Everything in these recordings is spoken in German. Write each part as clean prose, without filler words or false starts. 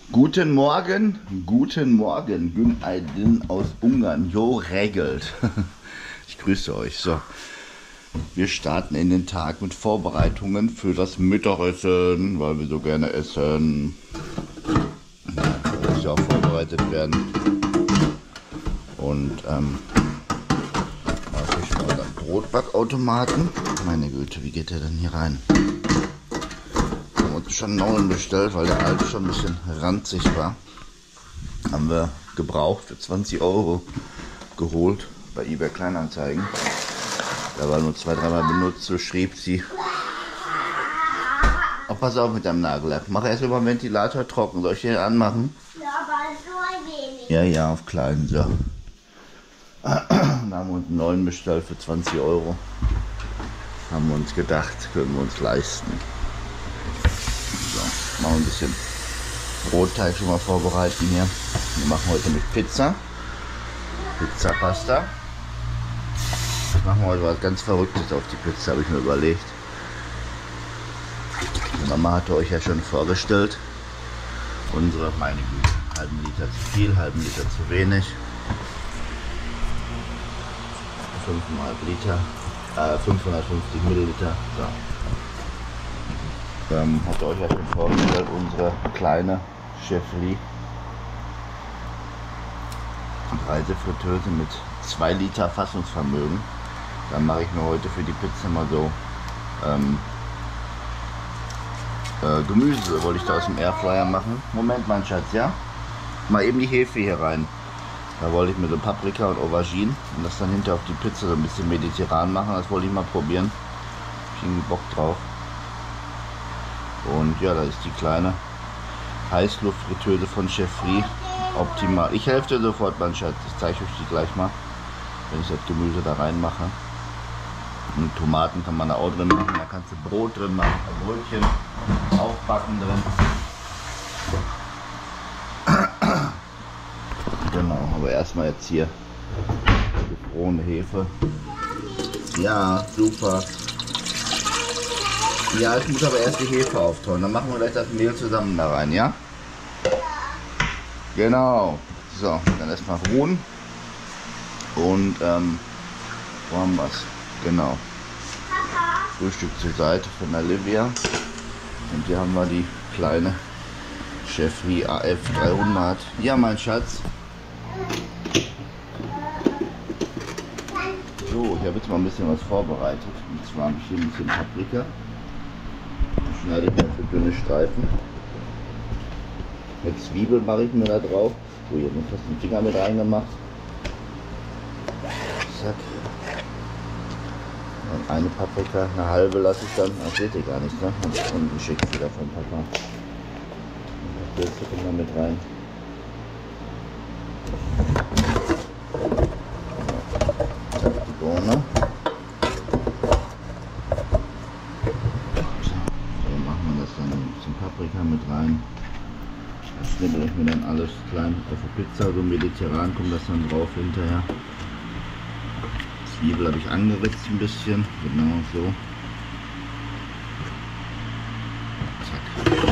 Guten Morgen, Günaydın aus Ungarn. Jo, regelt. Ich grüße euch. So, wir starten in den Tag mit Vorbereitungen für das Mittagessen, weil wir so gerne essen. Muss ja auch vorbereitet werden. Und mache ich mal den Brotbackautomaten. Meine Güte, wie geht der denn hier rein? Uns schon einen neuen bestellt, weil der alte schon ein bisschen ranzig war. Haben wir gebraucht für 20 Euro geholt bei eBay Kleinanzeigen. Da war nur 2-3 Mal benutzt, so schrieb sie. Oh, pass auf mit deinem Nagellack. Mach erst über den Ventilator trocken. Soll ich den anmachen? Ja, aber nur ein wenig. Ja, auf klein. So. Da haben wir uns einen neuen bestellt für 20 Euro. Haben wir uns gedacht, können wir uns leisten. So, machen ein bisschen Brotteig schon mal vorbereiten hier. Wir machen heute mit Pizza. Pizza-Pasta. Machen wir heute was ganz Verrücktes auf die Pizza, habe ich mir überlegt. Die Mama hatte euch ja schon vorgestellt. Unsere, meine Güte, halben Liter zu viel, halben Liter zu wenig. 5,5 Liter, 550 Milliliter. So. Hat euch ja schon vorgestellt, unsere kleine Chefri Reisefritteuse mit 2 Liter Fassungsvermögen. Dann mache ich mir heute für die Pizza mal so Gemüse, wollte ich da aus dem Airfryer machen. Moment, mein Schatz, ja? Mal eben die Hefe hier rein. Da wollte ich mir so Paprika und Aubergine und das dann hinter auf die Pizza so ein bisschen mediterran machen. Das wollte ich mal probieren. Ich habe irgendwie Bock drauf. Und ja, da ist die kleine Heißluftfritteuse von Chefri. Optimal. Ich helfe dir sofort, mein Schatz. Ich zeige euch die gleich mal, wenn ich das Gemüse da reinmache. Und Tomaten kann man da auch drin machen. Da kannst du Brot drin machen, Brötchen aufbacken drin. Genau, aber erstmal jetzt hier gefrorene Hefe. Ja, super. Ja, ich muss aber erst die Hefe auftauen. Dann machen wir gleich das Mehl zusammen da rein, ja? Genau. So, dann erstmal ruhen. Und wo haben wir es? Genau. Frühstück zur Seite von Olivia. Und hier haben wir die kleine Chefri AF 300. Ja, mein Schatz. So, ich habe jetzt mal ein bisschen was vorbereitet. Und zwar habe ich hier ein bisschen Paprika. Schneide ich mir für dünne Streifen. Mit Zwiebeln mache ich mir da drauf. So, hier habe ich fast den Finger mit reingemacht. Zack. Und eine Paprika, eine halbe lasse ich dann. Das seht ihr gar nicht, ne? Und unten schickt wieder vom Papa. Und das Pilze kommt da mit rein. Zack, die Bohne. Paprika mit rein. Das schnibbel ich mir dann alles klein auf der Pizza, so mediterran kommt das dann drauf hinterher. Zwiebel habe ich angeritzt ein bisschen, genau so. Zack.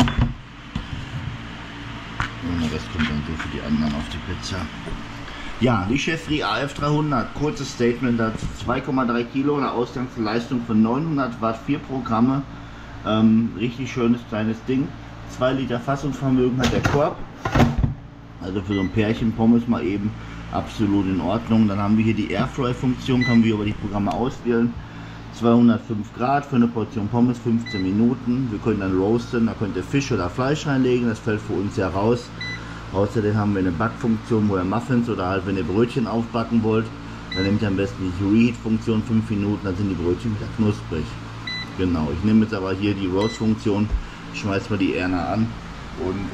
Und der Rest kommt dann so für die anderen auf die Pizza. Ja, die Chefri AF 300, kurzes Statement dazu, 2,3 Kilo, eine Ausgangsleistung von 900 Watt, 4 Programme. Richtig schönes kleines Ding. 2 Liter Fassungsvermögen hat der Korb. Also für so ein Pärchen Pommes mal eben absolut in Ordnung. Dann haben wir hier die Airfry-Funktion, können wir über die Programme auswählen. 205 Grad für eine Portion Pommes, 15 Minuten. Wir können dann roasten, da könnt ihr Fisch oder Fleisch reinlegen, das fällt für uns ja raus. Außerdem haben wir eine Backfunktion, wo ihr Muffins oder halt wenn ihr Brötchen aufbacken wollt, dann nehmt ihr am besten die Reheat-Funktion, 5 Minuten, dann sind die Brötchen wieder knusprig. Genau, ich nehme jetzt aber hier die Roast-Funktion, schmeiß mal die Erna an und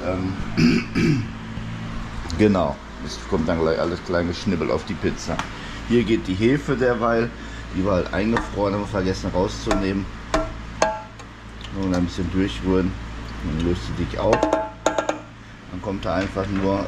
genau, es kommt dann gleich alles klein geschnibbelt auf die Pizza. Hier geht die Hefe derweil, die war halt eingefroren, haben wir vergessen rauszunehmen. Und ein bisschen durchrühren, dann löst sie dich auf. Dann kommt da einfach nur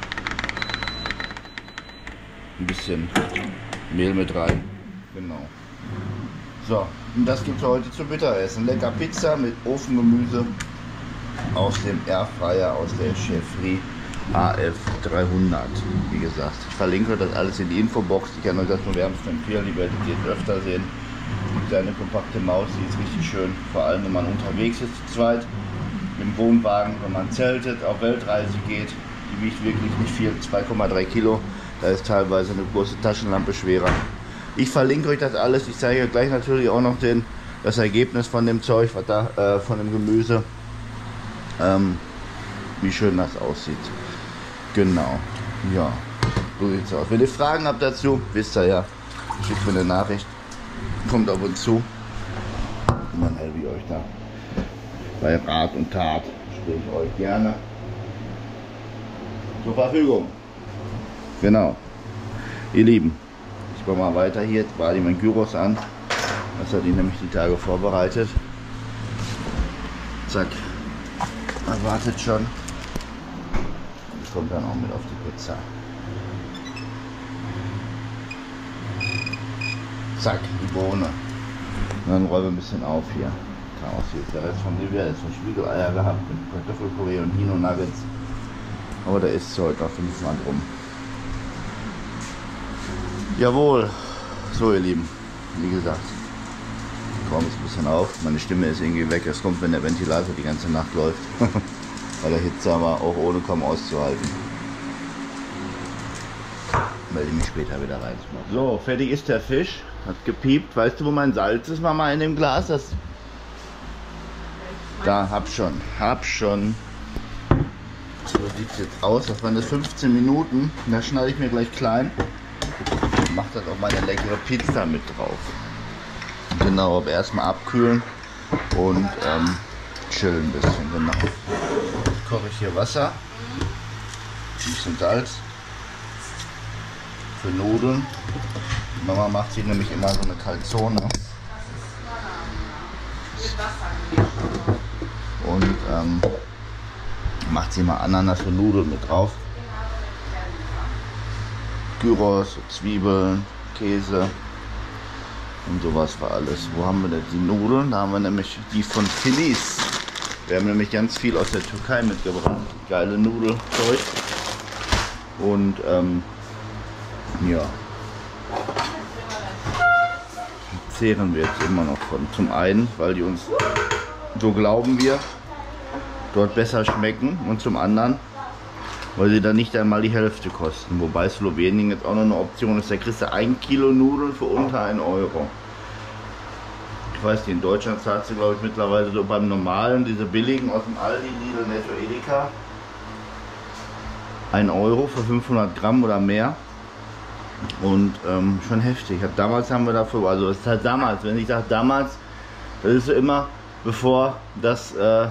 ein bisschen Mehl mit rein. Genau. So, und das gibt es heute zum Mittagessen. Lecker Pizza mit Ofengemüse aus dem Airfryer, aus der Chefri AF300. Wie gesagt, ich verlinke euch das alles in die Infobox. Ich kann euch das nur wärmstens empfehlen, die werdet ihr jetzt öfter sehen. Die kleine kompakte Maus, die ist richtig schön, vor allem wenn man unterwegs ist zu zweit im Wohnwagen, wenn man zeltet, auf Weltreise geht. Die wiegt wirklich nicht viel, 2,3 Kilo. Da ist teilweise eine große Taschenlampe schwerer. Ich verlinke euch das alles. Ich zeige euch gleich natürlich auch noch das Ergebnis von dem Zeug, was da, von dem Gemüse. Wie schön das aussieht. Genau. Ja, so sieht's aus. Wenn ihr Fragen habt dazu, wisst ihr ja, schickt mir eine Nachricht. Kommt auf uns zu. Und dann helfe ich euch da. Bei Rat und Tat stehe ich euch gerne zur Verfügung. Genau. Ihr Lieben, ich mache mal weiter hier. Jetzt war die mein Gyros an. Das hat ihn nämlich die Tage vorbereitet. Zack. Er wartet schon. Und kommt dann auch mit auf die Pizza. Zack, die Bohne. Und dann räumen wir ein bisschen auf hier. Chaos hier ist der Rest von Livia. Jetzt noch Spiegeleier gehabt mit Kartoffelpüree und Hino Nuggets. Aber da ist heute noch 5 Mal rum. Jawohl. So ihr Lieben, wie gesagt, ich räume es ein bisschen auf. Meine Stimme ist irgendwie weg. Es kommt, wenn der Ventilator die ganze Nacht läuft. Bei der Hitze aber auch ohne kaum auszuhalten. Melde mich später wieder rein. So, fertig ist der Fisch. Hat gepiept. Weißt du, wo mein Salz ist, Mama, in dem Glas? Das da, hab schon. So sieht es jetzt aus. Das waren das 15 Minuten. Da schneide ich mir gleich klein. Macht das auch meine leckere Pizza mit drauf. Genau, aber erstmal abkühlen und chillen ein bisschen. Genau. Jetzt koche ich hier Wasser. Ein bisschen Salz. Für Nudeln. Die Mama macht sich nämlich immer so eine Calzone. Und macht sie mal Ananas und Nudeln mit drauf. Gyros, Zwiebeln, Käse und sowas war alles. Wo haben wir denn die Nudeln? Da haben wir nämlich die von Filiz. Wir haben nämlich ganz viel aus der Türkei mitgebracht. Geile Nudelzeug. Und ja. Die zehren wir jetzt immer noch von. Zum einen, weil die uns, so glauben wir, dort besser schmecken. Und zum anderen, weil sie dann nicht einmal die Hälfte kosten. Wobei Slowenien jetzt auch noch eine Option ist. Da kriegst du 1 Kilo Nudeln für unter 1 Euro. Ich weiß nicht, in Deutschland zahlt sie, glaube ich, mittlerweile so beim normalen, diese billigen aus dem Aldi, Lidl, Netto, Edeka, 1 Euro für 500 Gramm oder mehr. Und schon heftig. Damals haben wir dafür, also es ist halt damals, wenn ich sage damals, das ist so immer, bevor das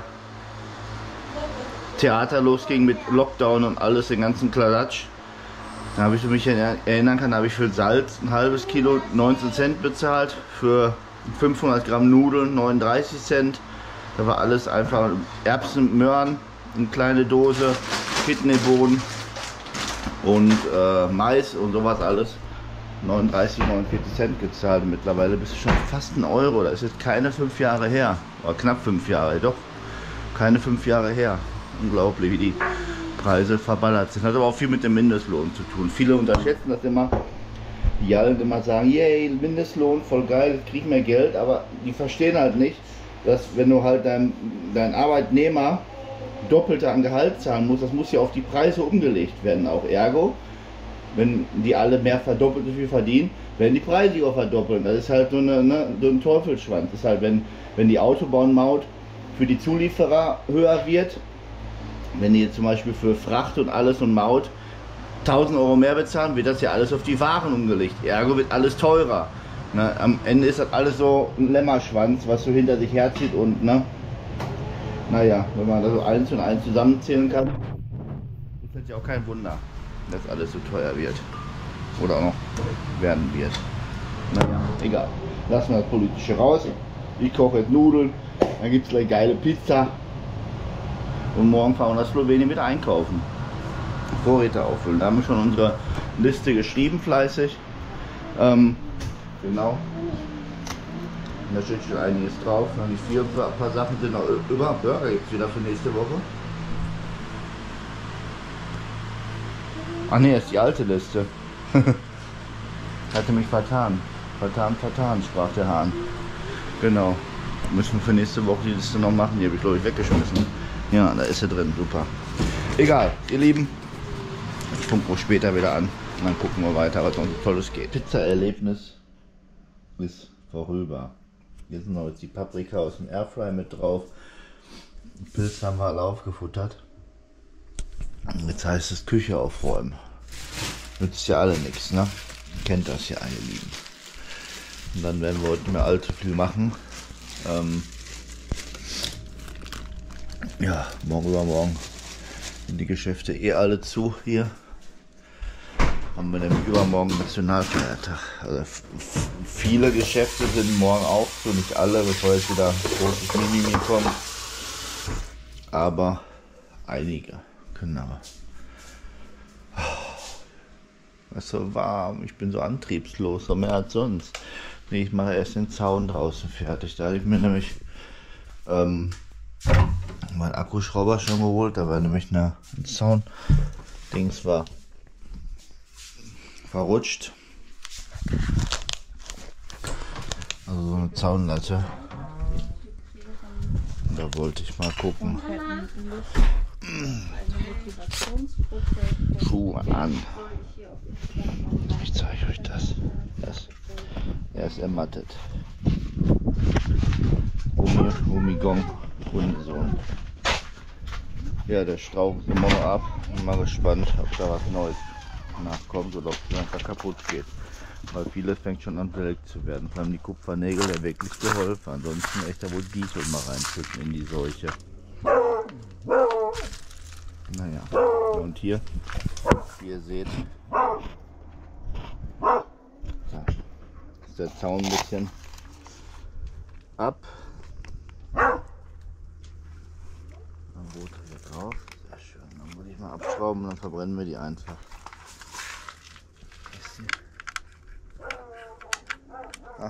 Theater losging mit Lockdown und alles, den ganzen Kladatsch. Da habe ich mich erinnern kann, habe ich für Salz ein halbes Kilo 19 Cent bezahlt, für 500 Gramm Nudeln 39 Cent. Da war alles einfach Erbsen, Möhren, eine kleine Dose, Kidneybohnen und Mais und sowas alles. 39, 49 Cent gezahlt. Und mittlerweile bist du schon fast 1 Euro. Das ist jetzt keine 5 Jahre her. Oder knapp 5 Jahre, doch. Keine 5 Jahre her. Unglaublich, wie die Preise verballert sind. Hat aber auch viel mit dem Mindestlohn zu tun. Viele unterschätzen das immer. Die alle immer sagen, yay, Mindestlohn, voll geil, ich krieg mehr Geld. Aber die verstehen halt nicht, dass wenn du halt dein Arbeitnehmer Doppelte an Gehalt zahlen musst, das muss ja auf die Preise umgelegt werden. Auch ergo, wenn die alle mehr verdoppelt so viel verdienen, werden die Preise auch verdoppeln. Das ist halt so ein Teufelsschwanz. Das ist halt, wenn die Autobahnmaut für die Zulieferer höher wird, wenn die jetzt zum Beispiel für Fracht und alles und Maut 1000 Euro mehr bezahlen, wird das ja alles auf die Waren umgelegt. Ergo wird alles teurer. Ne? Am Ende ist das alles so ein Lämmerschwanz, was so hinter sich herzieht und naja, wenn man das so 1 und 1 zusammenzählen kann, ist das ja auch kein Wunder, dass alles so teuer wird. Oder auch noch werden wird. Naja, egal. Lassen wir das Politische raus. Ich koche jetzt Nudeln, dann gibt es gleich geile Pizza. Und morgen fahren wir nach Slowenien wieder einkaufen. Vorräte auffüllen. Da haben wir schon unsere Liste geschrieben, fleißig. Genau. Da steht schon einiges drauf. Noch nicht viel, ein paar Sachen sind noch über. Burger gibt es wieder für nächste Woche. Ach ne, ist die alte Liste. Hatte mich vertan. Vertan, sprach der Hahn. Genau. Müssen wir für nächste Woche die Liste noch machen. Die habe ich, glaube ich, weggeschmissen. Ja, da ist sie drin. Super. Egal, ihr Lieben. Ich funke auch später wieder an. Und dann gucken wir weiter, was noch so Tolles geht. Pizza-Erlebnis ist vorüber. Hier sind noch jetzt die Paprika aus dem Airfryer mit drauf. Den Pilz haben wir alle aufgefuttert. Und jetzt heißt es Küche aufräumen. Nützt ja alle nichts, ne? Kennt das ja, ihr Lieben. Und dann werden wir heute nicht mehr allzu viel machen. Ja, morgen übermorgen sind die Geschäfte eh alle zu hier. Haben wir nämlich übermorgen Nationalfeiertag. Also viele Geschäfte sind morgen auch zu, nicht alle, bevor jetzt wieder ein großes Mimimi kommt. Aber einige, genau. Es ist so warm, ich bin so antriebslos, so mehr als sonst. Nee, ich mache erst den Zaun draußen fertig. Da habe ich mir nämlich meinen Akkuschrauber schon geholt. Da war nämlich ein Zaun-Dings war verrutscht. Also so eine Zaunlatte. Und da wollte ich mal gucken. Schuhe an. Ich zeige euch das. Er ist ermattet. Humigong, Hundesohn. Ja, der Strauch ist immer noch ab. Bin mal gespannt, ob da was Neues nachkommt oder ob es einfach kaputt geht. Weil vieles fängt schon an welk zu werden. Vor allem die Kupfernägel, der wirklich geholfen. Ansonsten echt da wohl Diesel mal reinschütten in die Seuche. Naja, und hier, wie ihr seht, so, ist der Zaun ein bisschen ab. Dann Boot hier drauf, sehr schön. Dann muss ich mal abschrauben und dann verbrennen wir die einfach. Ach,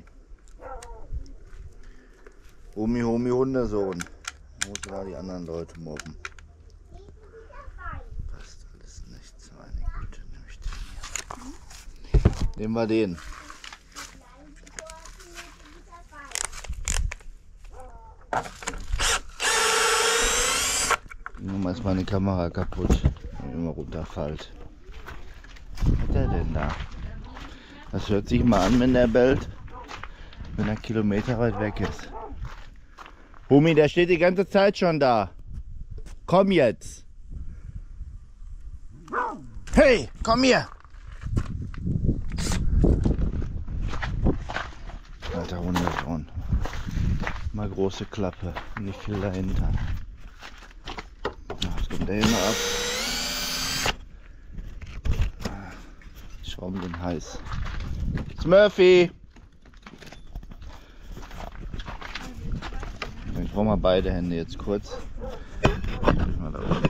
Homi, Hundesohn. Muss da die anderen Leute mobben. Passt alles nichts, meine Güte, nehme ich den hier. Nehmen wir den. Nun ist meine Kamera kaputt, wenn immer runterfällt. Was hat der denn da? Das hört sich mal an, wenn der bellt, wenn er Kilometer weit weg ist. Humi, der steht die ganze Zeit schon da. Komm jetzt. Hey, komm hier. Alter Hundesohn. Mal große Klappe, nicht viel dahinter. Jetzt kommt der hier noch ab. Schrauben den heiß. Smurfy! Ich brauche mal beide Hände jetzt kurz. Mal da oben.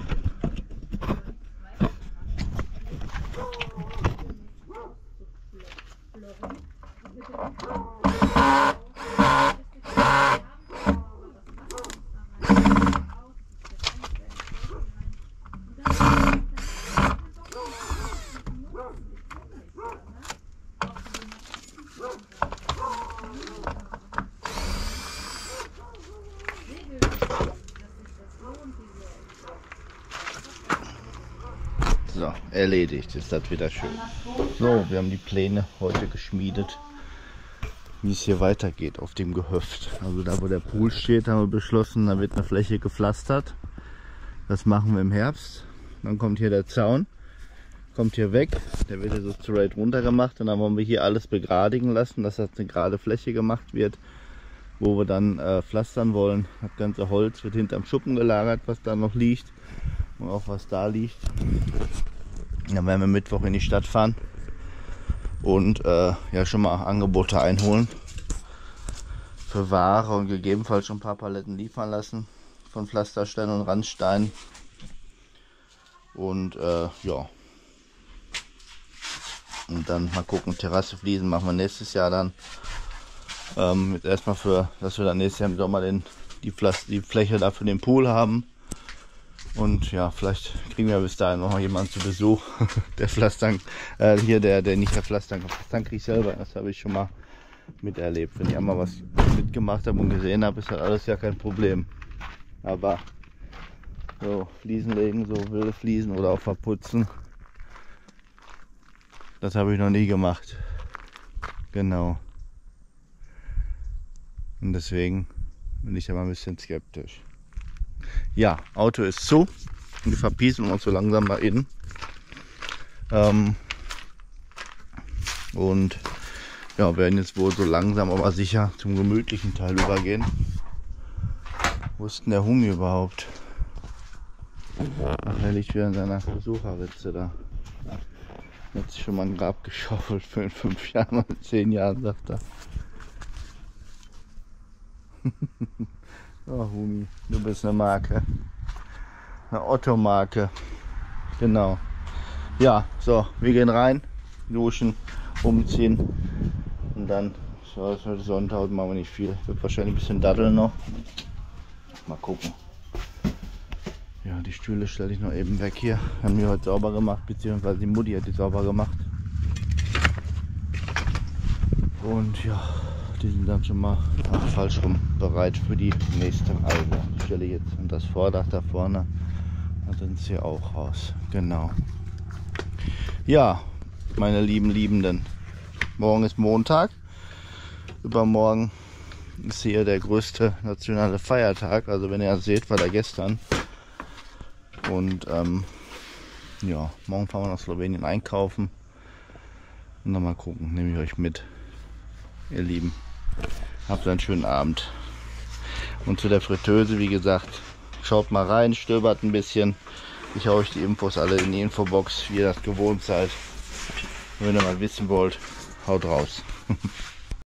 So, erledigt, ist das wieder schön. So, wir haben die Pläne heute geschmiedet, wie es hier weitergeht auf dem Gehöft. Also da, wo der Pool steht, haben wir beschlossen, da wird eine Fläche gepflastert. Das machen wir im Herbst. Dann kommt hier der Zaun, kommt hier weg. Der wird hier so straight runter gemacht und dann wollen wir hier alles begradigen lassen, dass das eine gerade Fläche gemacht wird, wo wir dann pflastern wollen. Das ganze Holz wird hinterm Schuppen gelagert, was da noch liegt. Und auch was da liegt. Dann werden wir Mittwoch in die Stadt fahren und ja schon mal Angebote einholen für Ware und gegebenenfalls schon ein paar Paletten liefern lassen von Pflasterstein und Randstein. Und ja. Und dann mal gucken, Terrasse, Fliesen machen wir nächstes Jahr dann. Jetzt erstmal dass wir dann nächstes Jahr im Sommer die Fläche da für den Pool haben. Und ja, vielleicht kriegen wir bis dahin noch mal jemanden zu Besuch. Der Pflastertank, hier der nicht der Pflastertank kriege ich selber. Das habe ich schon mal miterlebt. Wenn ich einmal was mitgemacht habe und gesehen habe, ist das alles ja kein Problem. Aber so Fliesen legen, so wilde Fliesen oder auch verputzen, das habe ich noch nie gemacht. Genau. Und deswegen bin ich da mal ein bisschen skeptisch. Ja, Auto ist zu. Wir verpieseln uns so langsam mal innen. Und ja, werden jetzt wohl so langsam aber sicher zum gemütlichen Teil übergehen. Wo ist denn der Humi überhaupt? Ach, er liegt wieder in seiner Besucherritze da. Er hat sich schon mal ein Grab geschaufelt für in 5 Jahren oder 10 Jahren, sagt er. Oh, Humi, du bist eine Marke. Eine Otto-Marke. Genau. Ja, so, wir gehen rein, duschen, umziehen. Und dann, so, ist heute Sonntag, machen wir nicht viel. Wird wahrscheinlich ein bisschen daddeln noch. Mal gucken. Ja, die Stühle stelle ich noch eben weg hier. Haben wir heute sauber gemacht, beziehungsweise die Mutti hat die sauber gemacht. Und ja, die sind dann schon mal falsch rum bereit für die nächste Albe. Ich stelle jetzt das Vordach da vorne, dann sind sie auch raus. Genau. Ja, meine lieben Liebenden, morgen ist Montag. Übermorgen ist hier der größte nationale Feiertag. Also wenn ihr das seht, war der gestern. Und ja, morgen fahren wir nach Slowenien einkaufen. Und dann mal gucken, nehme ich euch mit. Ihr Lieben, habt einen schönen Abend. Und zu der Fritteuse, wie gesagt, schaut mal rein, stöbert ein bisschen. Ich haue euch die Infos alle in die Infobox, wie ihr das gewohnt seid. Und wenn ihr mal wissen wollt, haut raus.